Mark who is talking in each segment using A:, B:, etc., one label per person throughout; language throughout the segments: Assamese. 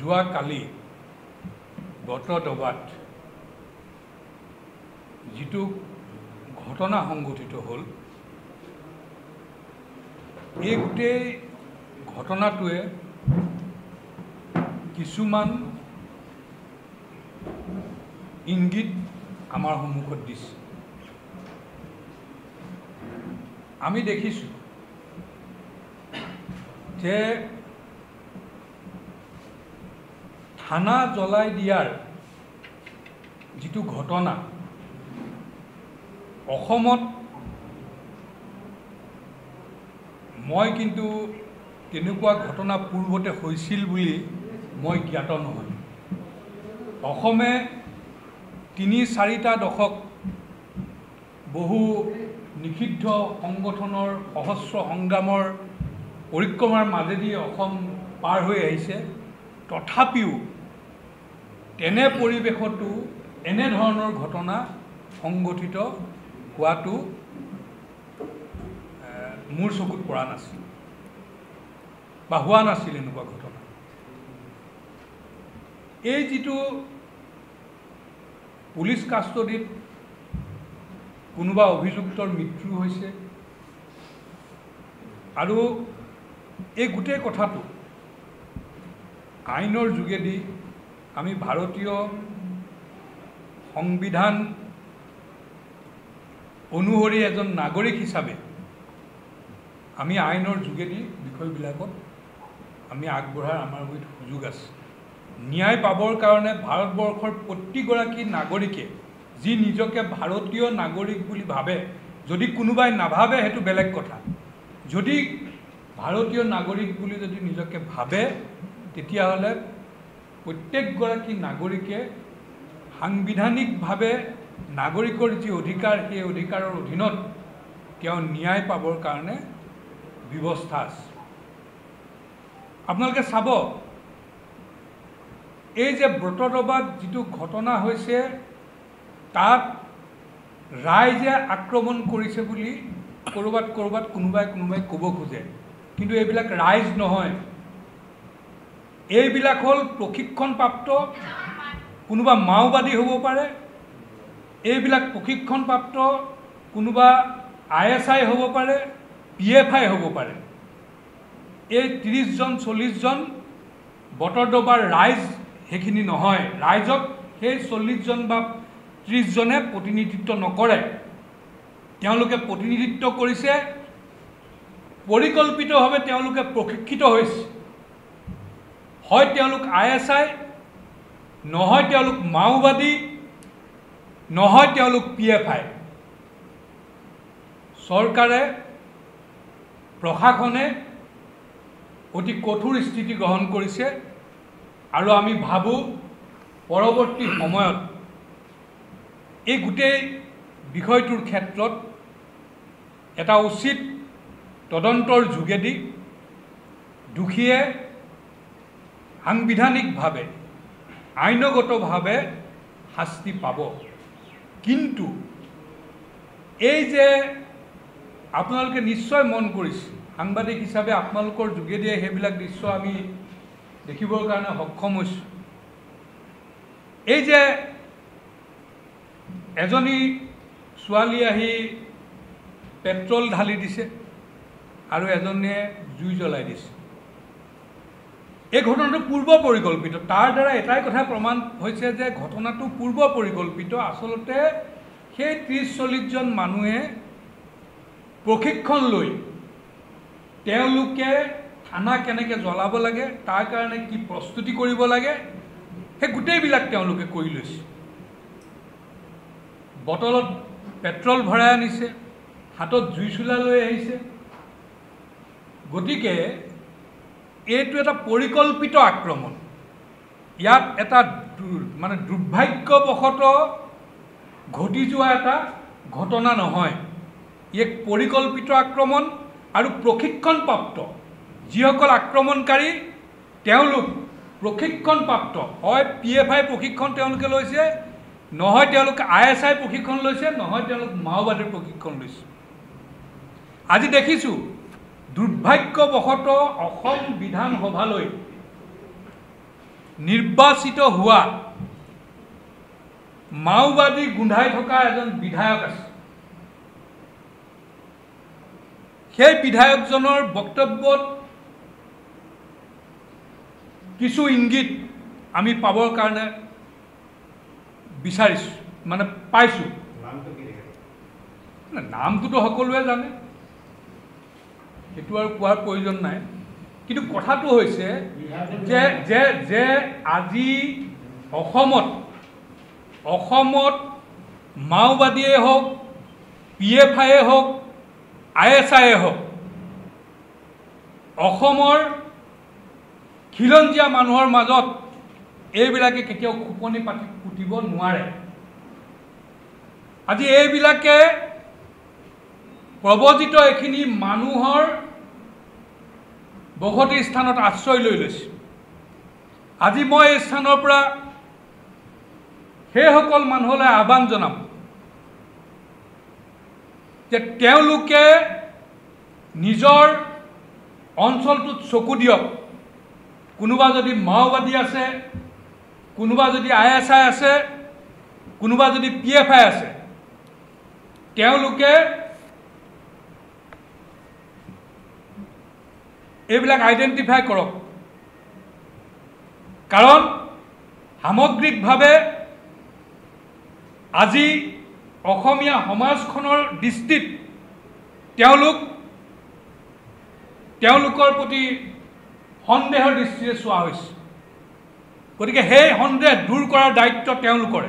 A: যোৱাকালি বটদ্ৰৱাত যিটো ঘটনা সংঘটিত হ'ল, এই গোটেই ঘটনাটোৱে কিছুমান ইংগিত আমাৰ সন্মুখত দিছে। আমি দেখিছোঁ যে থানা জ্বলাই দিয়াৰ যিটো ঘটনা অসমত মই কিন্তু তেনেকুৱা ঘটনা পূৰ্বতে হৈছিল বুলি মই জ্ঞাত নহয়। অসমে ৩-৪টা দশক বহু নিষিদ্ধ সংগঠনৰ সহস্ৰ সংগ্ৰামৰ পৰিক্ৰমাৰ মাজেদি অসম পাৰ হৈ আহিছে। তথাপিও তেনে পৰিৱেশতো এনেধৰণৰ ঘটনা সংঘটিত হোৱাটো মোৰ চকুত পৰা নাছিল বা হোৱা নাছিল এনেকুৱা ঘটনা। এই যিটো পুলিচ কাষ্টডিত কোনোবা অভিযুক্তৰ মৃত্যু হৈছে আৰু এই গোটেই কথাটো আইনৰ যোগেদি আমি ভাৰতীয় সংবিধান অনুসৰি এজন নাগৰিক হিচাপে আমি আইনৰ যোগেদি বিষয়বিলাকত আমি আগবঢ়াৰ আমাৰ গুৰিত সুযোগ আছে। ন্যায় পাবৰ কাৰণে ভাৰতবৰ্ষৰ প্ৰতিগৰাকী নাগৰিকে যি নিজকে ভাৰতীয় নাগৰিক বুলি ভাবে, যদি কোনোবাই নাভাবে সেইটো বেলেগ কথা। যদি ভাৰতীয় নাগৰিক বুলি যদি নিজকে ভাবে, তেতিয়াহ'লে প্ৰত্যেকগৰাকী নাগৰিকে সাংবিধানিকভাৱে নাগৰিকৰ যি অধিকাৰ, সেই অধিকাৰৰ অধীনত তেওঁ ন্যায় পাবৰ কাৰণে ব্যৱস্থা আছে। আপোনালোকে চাব, এই যে বটদ্ৰৱাত যিটো ঘটনা হৈছে, তাত ৰাইজে আক্ৰমণ কৰিছে বুলি ক'ৰবাত কোনোবাই ক'ব খোজে, কিন্তু এইবিলাক ৰাইজ নহয়। এইবিলাক হ'ল প্ৰশিক্ষণপ্ৰাপ্ত কোনোবা মাওবাদী হ'ব পাৰে, এইবিলাক প্ৰশিক্ষণপ্ৰাপ্ত কোনোবা ISI হ'ব পাৰে, PFI হ'ব পাৰে। এই 30জন 40জন বটদ্ৰৱাৰ ৰাইজ সেইখিনি নহয়। ৰাইজক সেই 40জন বা 30জনে প্ৰতিনিধিত্ব নকৰে। তেওঁলোকে প্ৰতিনিধিত্ব কৰিছে, পৰিকল্পিতভাৱে তেওঁলোকে প্ৰশিক্ষিত হৈছে। হয় তেওঁলোক ISI, নহয় তেওঁলোক মাওবাদী, নহয় তেওঁলোক PFI। চৰকাৰে, প্ৰশাসনে অতি কঠোৰ স্থিতি গ্ৰহণ কৰিছে আৰু আমি ভাবোঁ পৰৱৰ্তী সময়ত এই গোটেই বিষয়টোৰ ক্ষেত্ৰত এটা উচিত তদন্তৰ যোগেদি দোষীয়ে সাংবিধানিকভাৱে আইনগতভাৱে শাস্তি পাব। কিন্তু এই যে আপোনালোকে নিশ্চয় মন কৰিছে, সাংবাদিক হিচাপে আপোনালোকৰ যোগেদিয়ে সেইবিলাক দৃশ্য আমি দেখিবৰ কাৰণে সক্ষম হৈছোঁ। এই যে এজনী ছোৱালী আহি পেট্ৰল ঢালি দিছে আৰু এজনীয়ে জুই জ্বলাই দিছে, এই ঘটনাটো পূৰ্ব পৰিকল্পিত। তাৰ দ্বাৰা এটাই কথা প্ৰমাণ হৈছে যে ঘটনাটো পূৰ্ব পৰিকল্পিত। আচলতে সেই 30-40জন মানুহে প্ৰশিক্ষণ লৈ তেওঁলোকে থানা কেনেকৈ জ্বলাব লাগে, তাৰ কাৰণে কি প্ৰস্তুতি কৰিব লাগে, সেই গোটেইবিলাক তেওঁলোকে কৰি লৈছে। বটলত পেট্ৰল ভৰাই আনিছে, হাতত জুই চোলা লৈ আহিছে। গতিকে এইটো এটা পৰিকল্পিত আক্ৰমণ। ইয়াত এটা মানে দুৰ্ভাগ্যবশতঃ ঘটি যোৱা এটা ঘটনা নহয়। এক পৰিকল্পিত আক্ৰমণ আৰু প্ৰশিক্ষণপ্ৰাপ্ত যিসকল আক্ৰমণকাৰী, তেওঁলোক প্ৰশিক্ষণপ্ৰাপ্ত। হয় PFI প্ৰশিক্ষণ তেওঁলোকে লৈছে, নহয় তেওঁলোক ISI প্ৰশিক্ষণ লৈছে, নহয় তেওঁলোক মাওবাদীৰ প্ৰশিক্ষণ লৈছে। আজি দেখিছোঁ দুৰ্ভাগ্যবশতঃ অসম বিধানসভালৈ নিৰ্বাচিত হোৱা মাওবাদী গোন্ধাই থকা এজন বিধায়ক আছে। সেই বিধায়কজনৰ বক্তব্যত কিছু ইংগিত আমি পাবৰ কাৰণে বিচাৰিছোঁ, মানে পাইছোঁ। নামটোতো সকলোৱে জানে, সেইটো আৰু কোৱাৰ প্ৰয়োজন নাই। কিন্তু কথাটো হৈছে যে যে যে আজি অসমত মাওবাদীয়ে হওক, PFIয়ে হওক, ISIয়ে হওক, অসমৰ খিলঞ্জীয়া মানুহৰ মাজত এইবিলাকে কেতিয়াও খোপনি পাতি পুতিব নোৱাৰে। আজি এইবিলাকে প্ৰৱজিত এইখিনি মানুহৰ বসতি স্থানত আশ্ৰয় লৈ লৈছে। আজি মই এই স্থানৰ পৰা সেইসকল মানুহলৈ আহ্বান জনাম যে তেওঁলোকে নিজৰ অঞ্চলটোত চকু দিয়ক। কোনোবা যদি মাওবাদী আছে, কোনোবা যদি ISI আছে, কোনোবা যদি PFI আছে, তেওঁলোকে এইবিলাক আইডেণ্টিফাই কৰক। কাৰণ সামগ্ৰিকভাৱে আজি অসমীয়া সমাজখনৰ দৃষ্টিত তেওঁলোকৰ প্ৰতি সন্দেহৰ দৃষ্টিৰে চোৱা হৈছে। গতিকে সেই সন্দেহ দূৰ কৰাৰ দায়িত্ব তেওঁলোকৰে।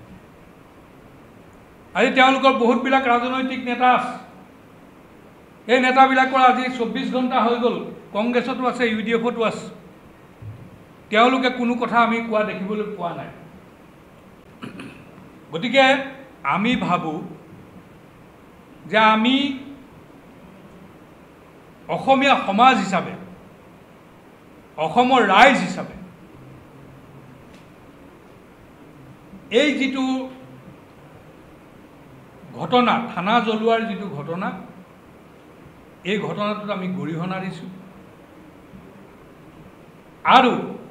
A: আজি তেওঁলোকৰ বহুতবিলাক ৰাজনৈতিক নেতা আছে। এই নেতাবিলাকৰ আজি 24 ঘণ্টা হৈ গ'ল, কংগ্ৰেছতো আছে, UDFতো আছে। তেওঁলোকে কোনো কথা আমি কোৱা দেখিবলৈ পোৱা নাই। গতিকে আমি ভাবোঁ যে আমি অসমীয়া সমাজ হিচাপে, অসমৰ ৰাইজ হিচাপে এই যিটো ঘটনা, থানা জ্বলোৱাৰ যিটো ঘটনা, এই ঘটনাটোত আমি গৰিহণা দিছোঁ। আৰু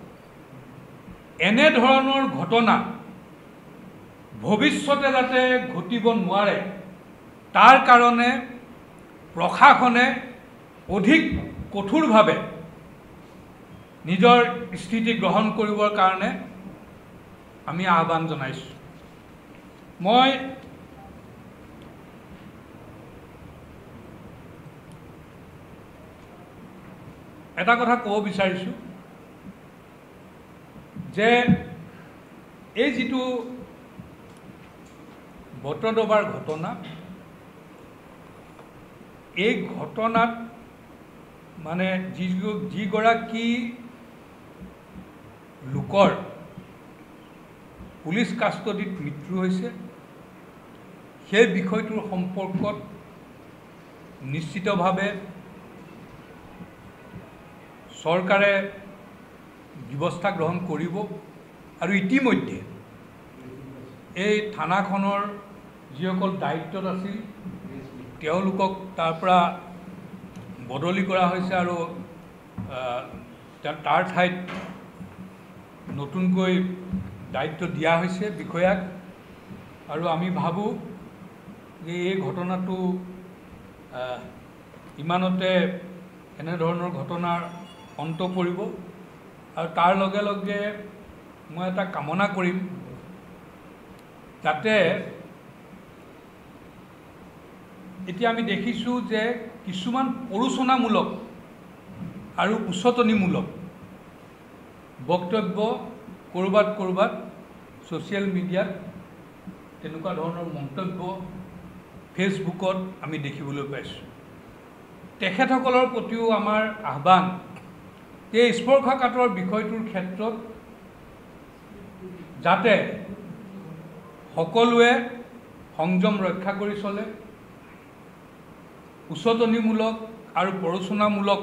A: এনেধৰণৰ ঘটনা ভৱিষ্যতে যাতে ঘটিব নোৱাৰে তাৰ কাৰণে প্ৰশাসনে অধিক কঠোৰভাৱে নিজৰ স্থিতি গ্ৰহণ কৰিবৰ কাৰণে আমি আহ্বান জনাইছোঁ। মই এটা কথা ক'ব বিচাৰিছোঁ যে এই যিটো বটদ্ৰৱাৰ ঘটনা, এই ঘটনাত মানে যিগৰাকী লোকৰ পুলিচ কাষ্টডিত মৃত্যু হৈছে, সেই বিষয়টোৰ সম্পৰ্কত নিশ্চিতভাৱে চৰকাৰে ব্যৱস্থা গ্ৰহণ কৰিব। আৰু ইতিমধ্যে এই থানাখনৰ যিসকল দায়িত্বত আছিল তেওঁলোকক তাৰ পৰা বদলি কৰা হৈছে আৰু তাৰ ঠাইত নতুনকৈ দায়িত্ব দিয়া হৈছে বিষয়াক। আৰু আমি ভাবোঁ যে এই ঘটনাটো ইমানতে এনেধৰণৰ ঘটনাৰ অন্ত পৰিব। আৰু তাৰ লগে লগে মই এটা কামনা কৰিম যাতে এতিয়া আমি দেখিছোঁ যে কিছুমান প্ৰৰোচনামূলক আৰু উচতনিমূলক বক্তব্য ক'ৰবাত ছ'চিয়েল মিডিয়াত তেনেকুৱা ধৰণৰ মন্তব্য ফেচবুকত আমি দেখিবলৈ পাইছোঁ। তেখেতসকলৰ প্ৰতিও আমাৰ আহ্বান যে স্পৰ্শকাতৰ বিষয়টোৰ ক্ষেত্ৰত যাতে সকলোৱে সংযম ৰক্ষা কৰি চলে, উচতনিমূলক আৰু প্ৰৰোচনামূলক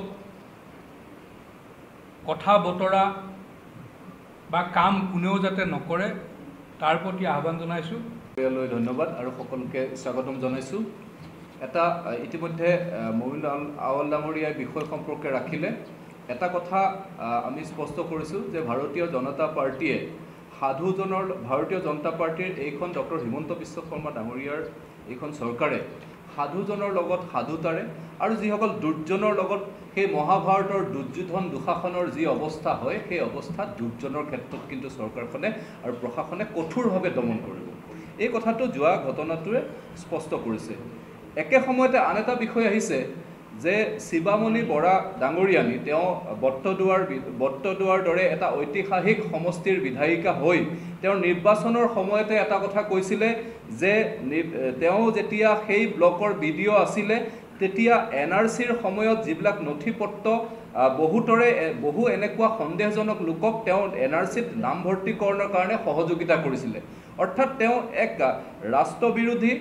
A: কথা বতৰা বা কাম কোনেও যাতে নকৰে তাৰ প্ৰতি আহ্বান জনাইছোঁ।
B: ধন্যবাদ আৰু সকলোকে স্বাগতম জনাইছোঁ। এটা ইতিমধ্যে মবিনুল আউৱাল ডাঙৰীয়াই বিষয় সম্পৰ্কে ৰাখিলে এটা কথা আমি স্পষ্ট কৰিছোঁ যে ভাৰতীয় জনতা পাৰ্টীয়ে ভাৰতীয় জনতা পাৰ্টীৰ এইখন ডক্টৰ হিমন্ত বিশ্ব শৰ্মা ডাঙৰীয়াৰ এইখন চৰকাৰে সাধুজনৰ লগত সাধুতাৰে আৰু যিসকল দুৰ্জনৰ লগত সেই মহাভাৰতৰ দুৰ্যোধন দুঃশাসনৰ যি অৱস্থা হয় সেই অৱস্থাত দুৰ্জনৰ ক্ষেত্ৰত কিন্তু চৰকাৰখনে আৰু প্ৰশাসনে কঠোৰভাৱে দমন কৰিব। এই কথাটো যোৱা ঘটনাটোৱে স্পষ্ট কৰিছে। একে সময়তে আন এটা বিষয় আহিছে যে শিৱামণি বৰা ডাঙৰীয়ানী তেওঁ বট্টদুৱাৰ দৰে এটা ঐতিহাসিক সমষ্টিৰ বিধায়িকা হৈ তেওঁৰ নিৰ্বাচনৰ সময়তে এটা কথা কৈছিলে যে তেওঁ যেতিয়া সেই ব্লকৰ বিডিঅ' আছিলে তেতিয়া NRCৰ সময়ত যিবিলাক নথিপত্ৰ বহু এনেকুৱা সন্দেহজনক লোকক তেওঁ NRCত নামভৰ্তিকৰণৰ কাৰণে সহযোগিতা কৰিছিলে। অৰ্থাৎ তেওঁ এক ৰাষ্ট্ৰবিৰোধী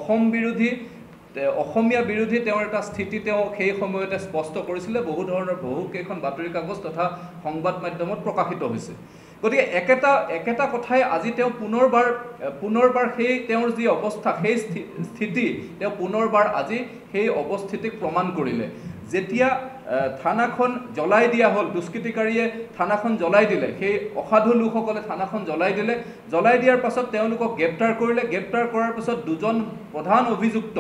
B: অসমীয়া বিৰোধী তেওঁৰ এটা স্থিতি তেওঁ সেই সময়তে স্পষ্ট কৰিছিলে। বহুকেইখন বাতৰি কাগজ তথা সংবাদ মাধ্যমত প্ৰকাশিত হৈছে। গতিকে একেটা কথাই আজি তেওঁ পুনৰবাৰ সেই তেওঁৰ যি অৱস্থা সেই স্থিতি তেওঁ পুনৰবাৰ আজি সেই অৱস্থিতিক প্ৰমাণ কৰিলে। যেতিয়া থানাখন জ্বলাই দিয়া হ'ল, দুষ্কৃতিকাৰীয়ে থানাখন জ্বলাই দিলে, সেই অসাধু লোকসকলে থানাখন জ্বলাই দিয়াৰ পাছত তেওঁলোকক গ্ৰেপ্তাৰ কৰিলে। গ্ৰেপ্তাৰ কৰাৰ পাছত দুজন প্ৰধান অভিযুক্ত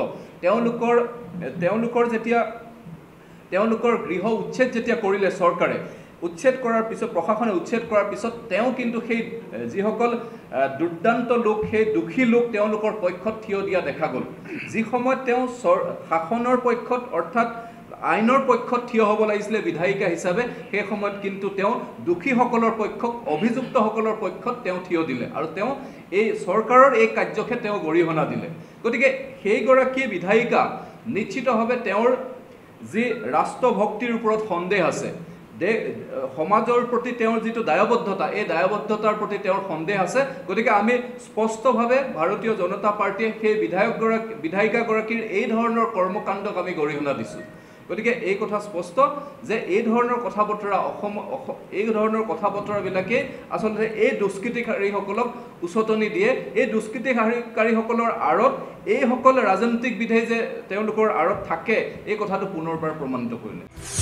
B: তেওঁলোকৰ গৃহ উচ্ছেদ যেতিয়া কৰিলে চৰকাৰে, প্ৰশাসনে উচ্ছেদ কৰাৰ পিছত তেওঁ কিন্তু সেই যিসকল দুৰ্দান্ত লোক, সেই দোষী লোক তেওঁলোকৰ পক্ষত থিয় দিয়া দেখা গ'ল। যি সময়ত তেওঁ শাসনৰ পক্ষত অৰ্থাৎ আইনৰ পক্ষত থিয় হ'ব লাগিছিলে বিধায়িকা হিচাপে, সেই সময়ত কিন্তু তেওঁ দোষীসকলৰ পক্ষক, অভিযুক্তসকলৰ পক্ষত তেওঁ থিয় দিলে আৰু তেওঁ এই চৰকাৰৰ এই কাৰ্যকে তেওঁ গৰিহণা দিলে। গতিকে সেইগৰাকী বিধায়িকা নিশ্চিতভাৱে তেওঁৰ যি ৰাষ্ট্ৰভক্তিৰ ওপৰত সন্দেহ আছে, সমাজৰ প্ৰতি তেওঁৰ যিটো দায়বদ্ধতা, এই দায়বদ্ধতাৰ প্ৰতি তেওঁৰ সন্দেহ আছে। গতিকে আমি স্পষ্টভাৱে ভাৰতীয় জনতা পাৰ্টীয়ে সেই বিধায়িকাগৰাকীৰ এই ধৰণৰ কৰ্মকাণ্ডক আমি গৰিহণা দিছোঁ। গতিকে এই কথা স্পষ্ট যে এই ধৰণৰ কথা বতৰাবিলাকে আচলতে এই দুষ্কৃতিকাৰীসকলক উচতনি দিয়ে। এই দুষ্কৃতিকাৰীসকলৰ আঁৰত এইসকল ৰাজনৈতিকবিদে যে তেওঁলোকৰ আঁৰত থাকে, এই কথাটো পুনৰবাৰ প্ৰমাণিত কৰিলে।